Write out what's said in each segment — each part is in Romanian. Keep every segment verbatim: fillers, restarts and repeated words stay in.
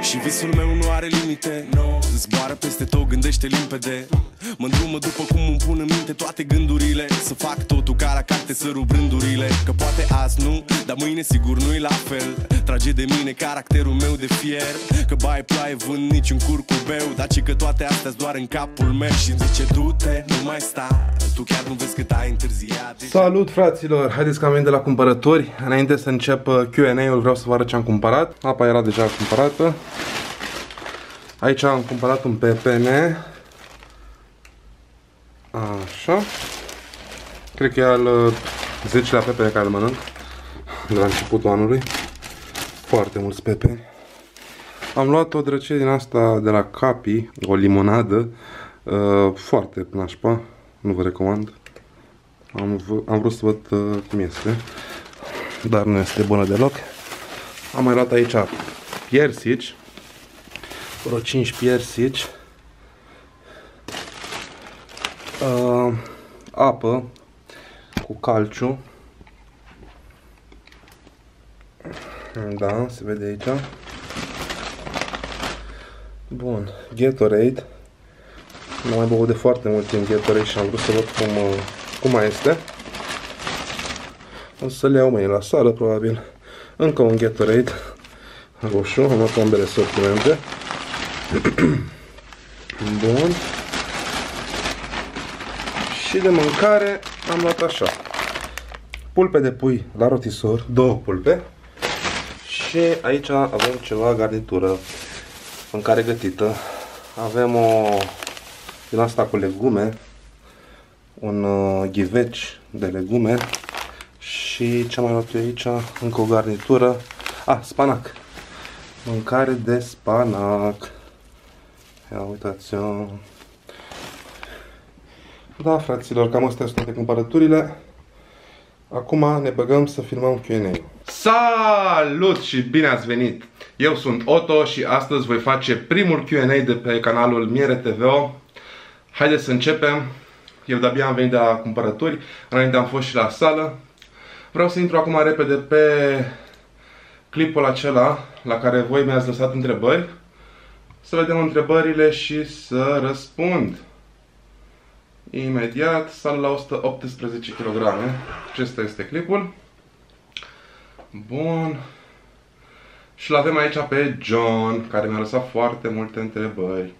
Și visul meu nu are limite, no. Zboară peste tot, gândește limpede. Mă îndrumă după cum îmi pun în minte toate gândurile. Să fac totul ca la carte, să rup rândurile. Că poate azi nu, dar mâine sigur nu-i la fel. Trage de mine caracterul meu de fier. Că baie ploaie, vând niciun curcubeu. Dar ci că toate astea doar în capul meu. Și zice du-te, nu mai sta. Tu chiar nu vezi cât ai întârziat. Salut fraților, haideți că am venit de la cumpărături. Înainte să încep Q and A-ul vreau să vă arăt ce am cumpărat. Apa era deja cumpărată. Aici am cumpărat un P P N. Așa. Cred că e al zecelea P P N care îl mănânc de la începutul anului. Foarte mulți pepeni. Am luat o drăcie din asta de la Capi, o limonadă. uh, Foarte nașpa, nu vă recomand. Am, am vrut să văd uh, cum este, dar nu este bună deloc. Am mai luat aici piersici, vreo cinci piersici, uh, apă cu calciu. Da, se vede aici. Bun, Gatorade. Nu mai băut de foarte mult timp Gatorade și am vrut să văd cum, cum mai este. O să le iau mâine la sală, probabil. Încă un Gatorade roșu, am luat ambele sortimente. Bun. Și de mâncare am luat așa: pulpe de pui la rotisor, două pulpe. Și aici avem ceva garnitură, mâncare gătită. Avem o din asta cu legume, un uh, ghiveci de legume. Și ce am mai luat eu aici? Încă o garnitură. Ah, spanac. Mâncare de spanac. Ia uitați-o. Da, fraților, cam astea sunt toate cumpărăturile. Acum ne băgăm să filmăm Q and A. Salut și bine ați venit! Eu sunt Otto și astăzi voi face primul Q and A de pe canalul Miere T V O. Haideți să începem. Eu de-abia am venit de la cumpărături, înainte am fost și la sală. Vreau să intru acum repede pe clipul acela la care voi mi-ați lăsat întrebări. Să vedem întrebările și să răspund. Imediat, sal la o sută optsprezece kilograme. Acesta este clipul. Bun. Și l-avem aici pe John, care mi-a lăsat foarte multe întrebări.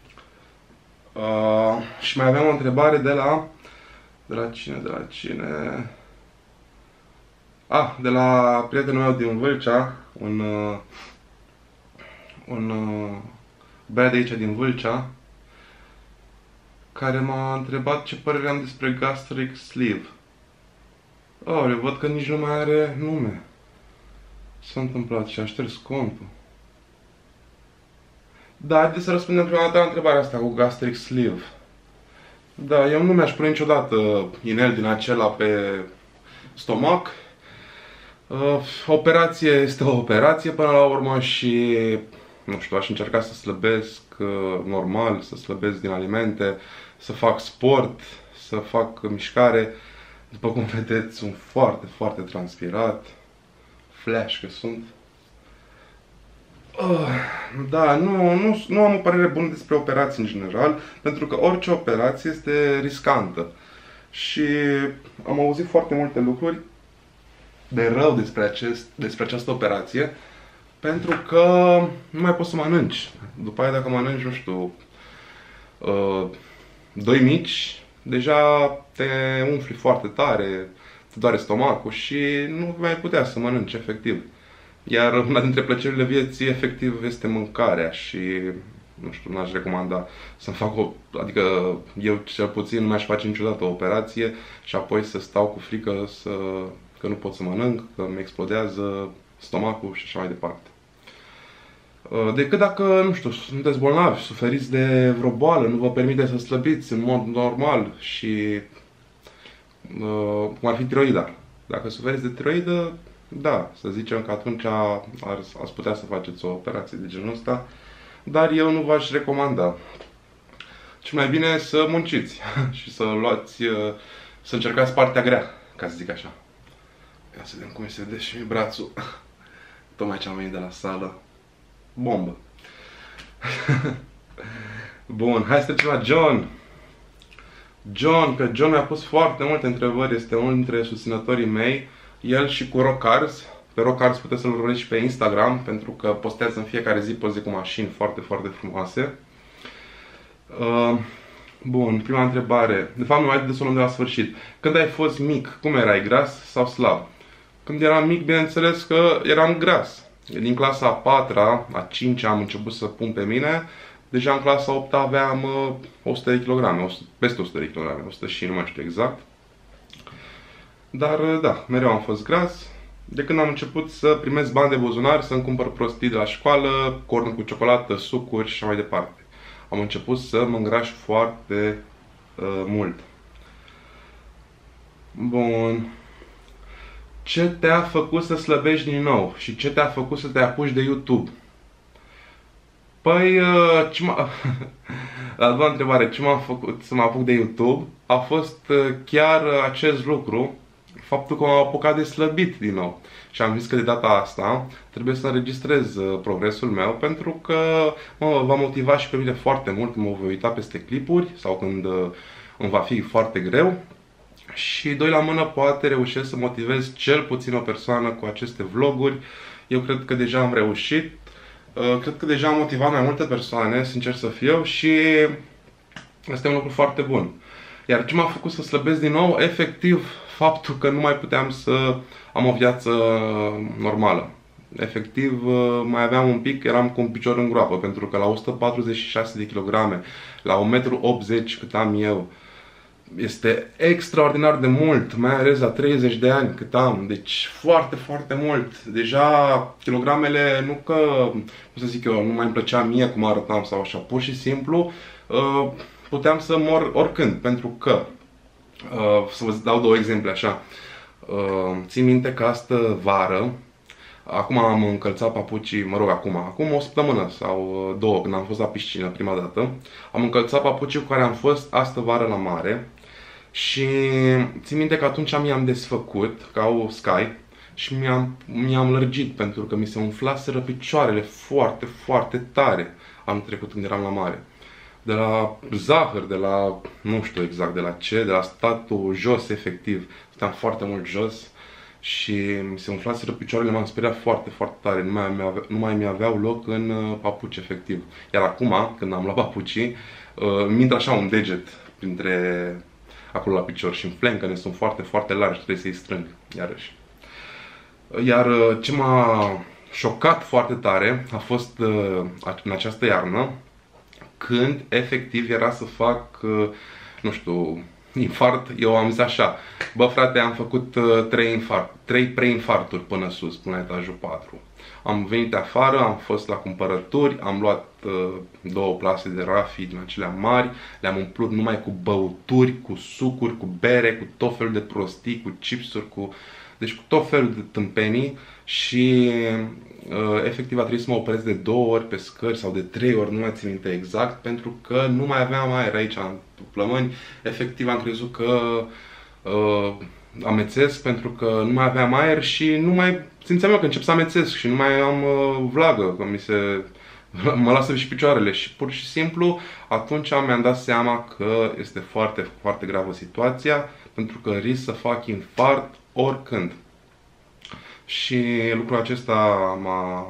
Uh, și mai avem o întrebare de la... De la cine? De la cine? Ah, de la prietenul meu din Vâlcea. Un... Uh, un... Uh, băiat de aici din Vâlcea, care m-a întrebat ce părere am despre gastric sleeve. Oh, eu văd că nici nu mai are nume. Ce s-a întâmplat? Și a șters contul. Da, haideți să răspundem prima dată la întrebarea asta cu gastric sleeve. Da, eu nu mi-aș pune niciodată inel din acela pe stomac. Uh, operație este o operație până la urmă și... Nu știu, aș încerca să slăbesc uh, normal, să slăbesc din alimente, să fac sport, să fac mișcare. După cum vedeți, sunt foarte, foarte transpirat. Flash că sunt. Uh, da, nu, nu, nu am o părere bună despre operații în general, pentru că orice operație este riscantă. Și am auzit foarte multe lucruri de rău despre, acest, despre această operație. Pentru că nu mai poți să mănânci. După aia dacă mănânci, nu știu, uh, doi mici, deja te umfli foarte tare, te doare stomacul și nu mai putea să mănânci efectiv. Iar una dintre plăcerile vieții efectiv este mâncarea și nu știu, n-aș recomanda să-mi fac o... Adică eu cel puțin nu mi-aș face niciodată o operație și apoi să stau cu frică să, că nu pot să mănânc, că mi explodează stomacul și așa mai departe. Decât dacă, nu știu, sunteți bolnavi, suferiți de vreo boală, nu vă permite să slăbiți în mod normal și uh, cum ar fi tiroida. Dacă suferiți de tiroidă, da, să zicem că atunci ar, ați putea să faceți o operație de genul ăsta, dar eu nu v-aș recomanda. Și mai bine să munciți și să luați, să încercați partea grea, ca să zic așa. Ia să vedem cum se vede și brațul. Tocmai ce am venit de la sală. Bombă. Bun, hai să trecem la John. John, că John mi-a pus foarte multe întrebări, este unul dintre susținătorii mei. El și cu Rockars. Pe Rockars puteți să-l urmăriți și pe Instagram, pentru că postează în fiecare zi poze cu mașini foarte, foarte frumoase. Uh, bun, prima întrebare. De fapt, nu, hai să o luăm de la sfârșit. Când ai fost mic, cum erai, gras sau slab? Când eram mic, bineînțeles că eram gras. Din clasa a patra, a cincea am început să pun pe mine. Deja în clasa a opta aveam uh, o sută de kilograme, peste o sută de kilograme, o sută și nu mai știu exact. Dar uh, da, mereu am fost gras. De când am început să primesc bani de buzunar, să-mi cumpăr prostii de la școală, corn cu ciocolată, sucuri și așa mai departe. Am început să mă îngraș foarte uh, mult. Bun. Ce te-a făcut să slăbești din nou? Și ce te-a făcut să te apuci de YouTube? Păi, uh, ce m-a... la a doua întrebare, ce m-a făcut să mă apuc de YouTube? A fost uh, chiar acest lucru. Faptul că m-am apucat de slăbit din nou. Și am zis că de data asta trebuie să înregistrez uh, progresul meu, pentru că mă va motiva și pe mine foarte mult când mă voi uita peste clipuri sau când uh, îmi va fi foarte greu. Și doi la mână poate reușesc să motivez cel puțin o persoană cu aceste vloguri. Eu cred că deja am reușit. Uh, cred că deja am motivat mai multe persoane, sincer să fiu, și este un lucru foarte bun. Iar ce m-a făcut să slăbesc din nou? Efectiv, faptul că nu mai puteam să am o viață normală. Efectiv, mai aveam un pic, eram cu un picior în groapă, pentru că la o sută patruzeci și șase de kilograme, la un metru optzeci cât am eu, este extraordinar de mult, mai ales la treizeci de ani cât am. Deci foarte, foarte mult. Deja kilogramele, nu că, cum să zic eu, nu mai îmi plăcea mie cum arătam sau așa, pur și simplu puteam să mor oricând, pentru că Uh, să vă dau două exemple așa. Uh, țin minte că astă vară, acum am încălțat papucii, mă rog, acum, acum o săptămână sau două, când am fost la piscină prima dată, am încălțat papucii cu care am fost astă vară la mare și țin minte că atunci mi-am desfăcut ca o sky și mi-am mi-am lărgit, pentru că mi se umflaseră picioarele foarte, foarte tare anul trecut când eram la mare. De la zahăr, de la, nu știu exact de la ce, de la statul jos, efectiv. Stăteam foarte mult jos și mi se umflaseră picioarele, m-am speriat foarte, foarte tare. Nu mai, mi-aveau, nu mai mi-aveau loc în papuci, efectiv. Iar acum, când am luat papucii, mi intră așa un deget printre acolo la picior și în flencăne sunt foarte, foarte largi, trebuie să-i strâng, iarăși. Iar ce m-a șocat foarte tare a fost în această iarnă, când efectiv era să fac, nu știu, infart. Eu am zis așa: bă frate, am făcut trei infart, trei preinfarturi până sus, până la etajul patru. Am venit afară, am fost la cumpărături, am luat uh, două plase de rafi din acelea mari, le-am umplut numai cu băuturi, cu sucuri, cu bere, cu tot felul de prostii, cu chipsuri, cu... deci cu tot felul de tâmpenii. Și uh, efectiv a trebuit să mă opresc de două ori pe scări sau de trei ori, nu mai țin minte exact, pentru că nu mai aveam aer aici în plămâni. Efectiv am crezut că uh, amețesc, pentru că nu mai aveam aer și nu mai simțeam eu că încep să amețesc și nu mai am uh, vlagă, că mi se... mă lasă și picioarele. Și pur și simplu atunci mi-am dat seama că este foarte, foarte gravă situația, pentru că risc să fac infart oricând. Și lucrul acesta m-a,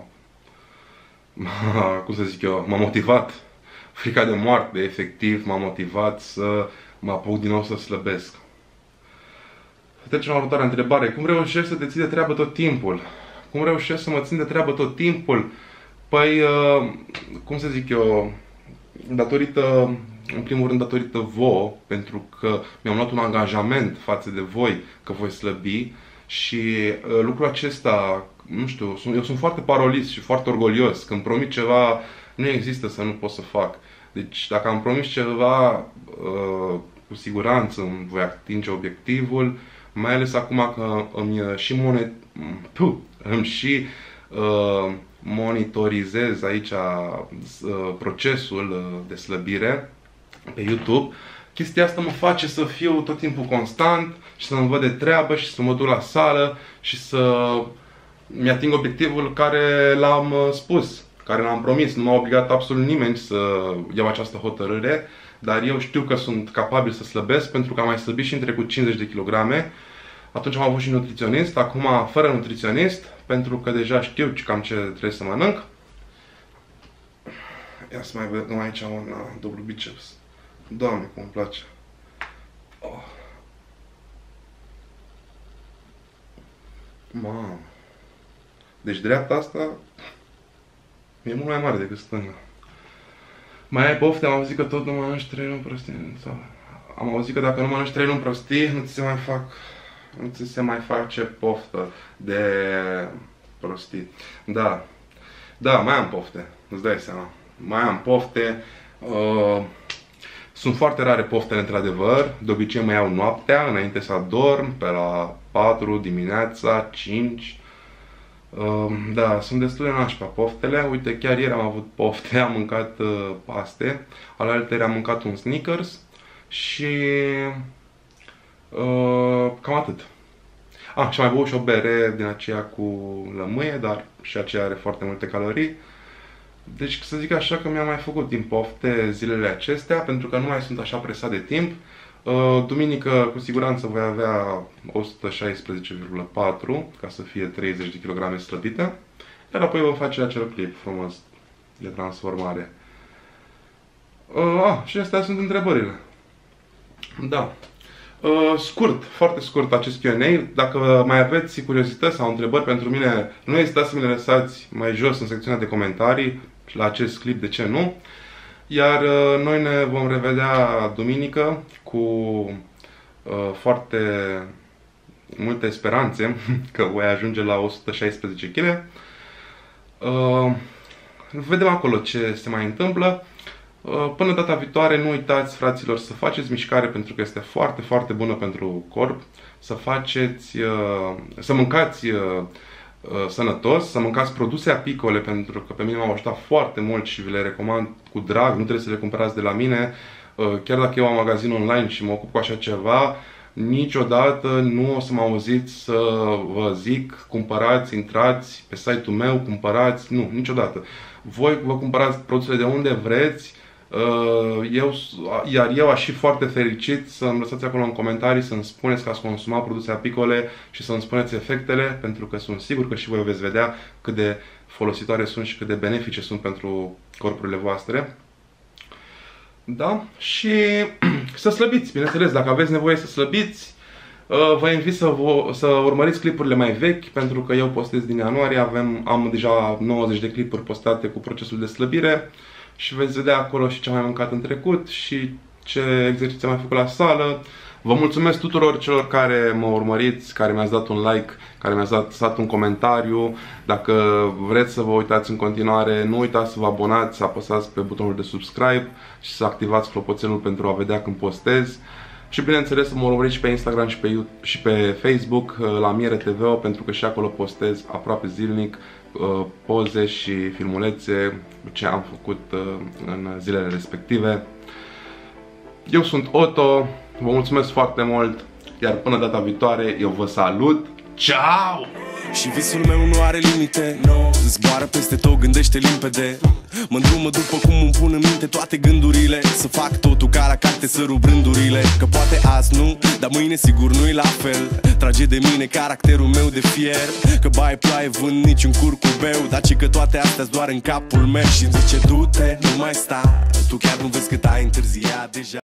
cum să zic eu, m-a motivat. Frica de moarte, efectiv, m-a motivat să mă apuc din nou să slăbesc. Trecem la următoarea întrebare. Cum reușești să te ții de treabă tot timpul? Cum reușești să mă țin de treabă tot timpul? Păi, cum să zic eu, datorită, în primul rând datorită vouă, pentru că mi-am luat un angajament față de voi că voi slăbi. Și uh, lucrul acesta, nu știu, sunt, eu sunt foarte parolist și foarte orgolios. Când promit ceva, nu există să nu pot să fac. Deci dacă am promis ceva, uh, cu siguranță îmi voi atinge obiectivul. Mai ales acum că îmi și, monet, puh, îmi și uh, monitorizez aici uh, procesul uh, de slăbire pe YouTube. Chestia asta mă face să fiu tot timpul constant și să-mi văd de treabă și să mă duc la sală și să mi-ating obiectivul care l-am spus. care l-am promis. Nu m-a obligat absolut nimeni să iau această hotărâre, dar eu știu că sunt capabil să slăbesc pentru că am mai slăbit și în trecut cincizeci de kilograme. Atunci am avut și nutriționist, acum fără nutriționist, pentru că deja știu cam ce trebuie să mănânc. Ia să mai vedem aici un uh, dublu biceps. Doamne, cum îmi place. Oh. Mamă. Deci dreapta asta e mult mai mare decât stânga. Mai ai pofte? Am auzit că tot nu mănânci trei luni prostii. Am auzit că dacă nu mănânci trei luni prostii, nu ți se mai fac, nu ți se mai face poftă de prostii. Da. Da, mai am pofte. Îți dai seama. Mai am pofte. Uh, sunt foarte rare poftele, într-adevăr. De obicei mă iau noaptea, înainte să adorm, pe la patru dimineața, cinci. Uh, da, sunt destul de nașpa poftele. Uite, chiar ieri am avut pofte, am mâncat uh, paste. Alaltăieri am mâncat un Snickers. Și uh, cam atât. Ah, și am mai băut și o bere din aceea cu lămâie, dar și aceea are foarte multe calorii. Deci să zic așa că mi-am mai făcut din pofte zilele acestea, pentru că nu mai sunt așa presat de timp. Duminică cu siguranță voi avea o sută șaisprezece virgulă patru, ca să fie treizeci de kilograme slăbite. Iar apoi vom face acel clip frumos de transformare. Ah, și astea sunt întrebările. Da. Uh, scurt, foarte scurt acest Q and A. Dacă mai aveți curiozități sau întrebări pentru mine, nu ezitați să mi le lăsați mai jos în secțiunea de comentarii la acest clip, de ce nu. Iar uh, noi ne vom revedea duminică cu uh, foarte multe speranțe că voi ajunge la o sută șaisprezece kilograme. Uh, vedem acolo ce se mai întâmplă. Până data viitoare, nu uitați, fraților, să faceți mișcare pentru că este foarte, foarte bună pentru corp. Să faceți, să mâncați sănătos, să mâncați produse apicole, pentru că pe mine m-au ajutat foarte mult și vi le recomand cu drag. Nu trebuie să le cumpărați de la mine. Chiar dacă eu am magazin online și mă ocup cu așa ceva, niciodată nu o să mă auziți să vă zic cumpărați, intrați pe site-ul meu, cumpărați, nu, niciodată. Voi vă cumpărați produsele de unde vreți. Eu, iar eu aș fi foarte fericit să îmi lăsați acolo în comentarii să-mi spuneți că ați consumat produse apicole și să-mi spuneți efectele, pentru că sunt sigur că și voi veți vedea cât de folositoare sunt și cât de benefice sunt pentru corpurile voastre. Da? Și să slăbiți, bineînțeles, dacă aveți nevoie să slăbiți, vă invit să, vă, să urmăriți clipurile mai vechi, pentru că eu postez din ianuarie, avem, am deja nouăzeci de clipuri postate cu procesul de slăbire. Și veți vedea acolo și ce am mai mâncat în trecut și ce exerciții am mai făcut la sală. Vă mulțumesc tuturor celor care mă urmăriți, care mi-ați dat un like, care mi-ați dat, dat un comentariu. Dacă vreți să vă uitați în continuare, nu uitați să vă abonați, să apăsați pe butonul de subscribe și să activați clopoțelul pentru a vedea când postez. Și bineînțeles să mă urmăriți și pe Instagram și pe, YouTube, și pe Facebook la Miere T V O, pentru că și acolo postez aproape zilnic poze și filmulețe ce am făcut în zilele respective. Eu sunt Otto, vă mulțumesc foarte mult, iar până data viitoare eu vă salut. Ciao! Și visul meu nu are limite, no. Zboară peste tot, gândește limpede. Mă îndrumă după cum îmi pun în minte toate gândurile. Să fac totul ca la carte, să rup rândurile. Că poate azi nu, dar mâine sigur nu-i la fel. Trage de mine caracterul meu de fier. Că baie ploaie, vând niciun curcubeu. Dar ci că toate astea-s doar în capul meu. Și-mi zice du-te, nu mai sta. Tu chiar nu vezi cât ai întârziat deja.